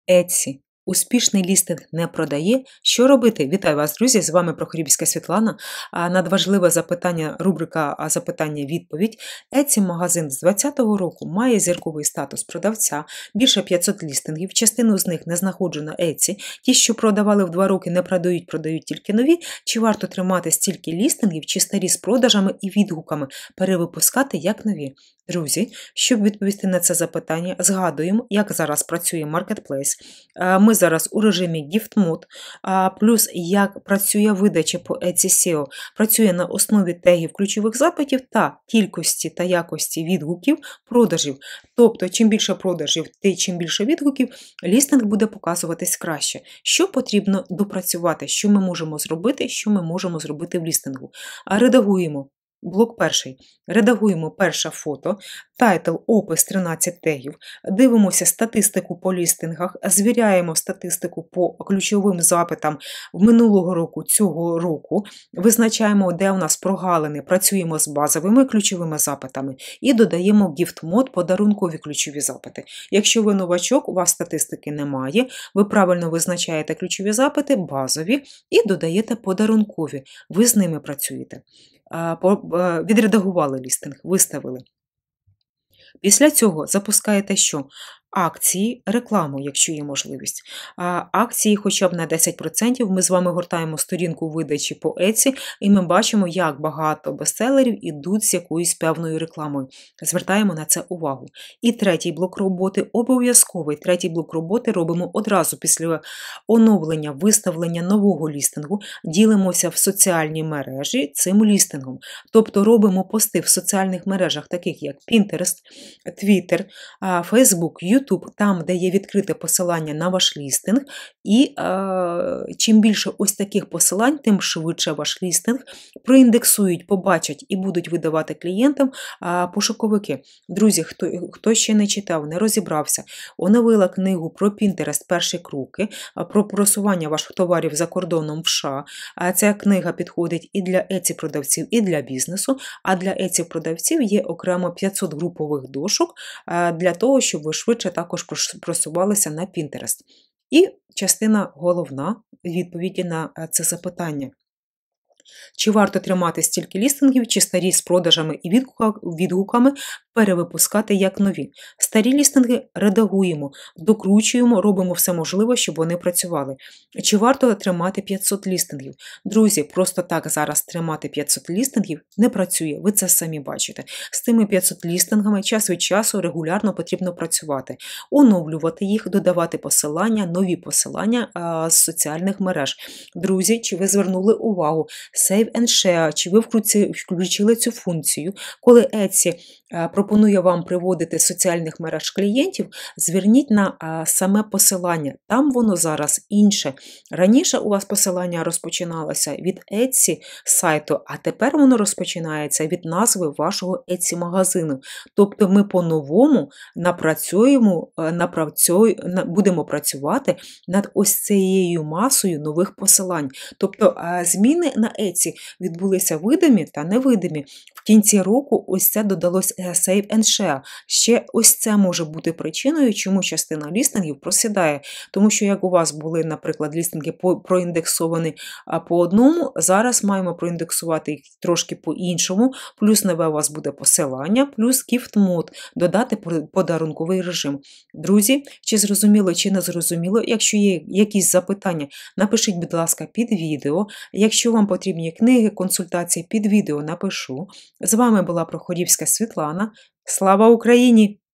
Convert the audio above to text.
Etsy. Успішний лістинг не продає. Що робити? Вітаю вас, друзі! З вами Прохорівська Світлана. Надважливе запитання, рубрика «Запитання-відповідь». Etsy-магазин з 2020 року має зірковий статус продавця, більше 500 лістингів, частину з них не знаходжу на Etsy. Ті, що продавали в 2 роки, не продають, продають тільки нові. Чи варто тримати стільки лістингів, чи старі з продажами і відгуками перевипускати як нові? Друзі, щоб відповісти на це запитання, згадуємо, як зараз працює Marketplace. Ми зараз у режимі Gift Mode, плюс як працює видача по Etsy SEO. Працює на основі тегів ключових запитів та кількості та якості відгуків продажів. Тобто, чим більше продажів, чим більше відгуків, лістинг буде показуватись краще. Що потрібно допрацювати, що ми можемо зробити, в лістингу. Редагуємо. Блок перший. Редагуємо перше фото, тайтл, опис 13 тегів, дивимося статистику по лістингах, звіряємо статистику по ключовим запитам минулого року, цього року, визначаємо, де у нас прогалини, працюємо з базовими ключовими запитами і додаємо в Gift Mode подарункові ключові запити. Якщо ви новачок, у вас статистики немає, ви правильно визначаєте ключові запити, базові, і додаєте подарункові. Ви з ними працюєте. Відредагували лістинг, виставили. Після цього запускаєте що? Акції, рекламу, якщо є можливість. Акції хоча б на 10%. Ми з вами гортаємо сторінку видачі по Etsy, і ми бачимо, як багато бестселерів ідуть з якоюсь певною рекламою. Звертаємо на це увагу. І третій блок роботи, обов'язковий третій блок роботи робимо одразу після оновлення, виставлення нового лістингу, ділимося в соціальні мережі цим лістингом. Тобто робимо пости в соціальних мережах, таких як Pinterest, Twitter, Facebook, YouTube, там, де є відкрите посилання на ваш лістинг, і чим більше ось таких посилань, тим швидше ваш лістинг проіндексують, побачать і будуть видавати клієнтам пошуковики. Друзі, хто ще не читав, не розібрався, оновила книгу про Pinterest «Перші кроки», про просування ваших товарів за кордоном в США. Ця книга підходить і для Etsy-продавців, і для бізнесу, а для Etsy-продавців є окремо 500 групових дошок для того, щоб ви швидше також просувалися на Pinterest. І частина головна відповіді на це запитання. Чи варто тримати стільки лістингів, чи старі з продажами і відгуками перевипускати як нові? Старі лістинги редагуємо, докручуємо, робимо все можливе, щоб вони працювали. Чи варто тримати 500 лістингів? Друзі, просто так зараз тримати 500 лістингів не працює, ви це самі бачите. З тими 500 лістингами час від часу регулярно потрібно працювати, оновлювати їх, додавати посилання, нові посилання з соціальних мереж. Друзі, чи ви звернули увагу? Save and Share, чи ви включили цю функцію, коли Etsy пропонує вам приводити з соціальних мереж клієнтів, зверніть на саме посилання. Там воно зараз інше. Раніше у вас посилання розпочиналося від Etsy сайту, а тепер воно розпочинається від назви вашого Etsy-магазину. Тобто ми по-новому будемо працювати над ось цією масою нових посилань. Тобто зміни на Etsy відбулися видимі та невидимі. В кінці року ось це додалось Save and Share. Ще ось це може бути причиною, чому частина лістингів просідає. Тому що як у вас були, наприклад, лістинги проіндексовані по одному, зараз маємо проіндексувати їх трошки по-іншому, плюс нове у вас буде посилання, плюс Gift Mode, додати подарунковий режим. Друзі, чи зрозуміло, чи не зрозуміло, якщо є якісь запитання, напишіть, будь ласка, під відео. Якщо вам потрібні книги, консультації, під відео напишу. З вами була Прохорівська Світлана. Слава Україні!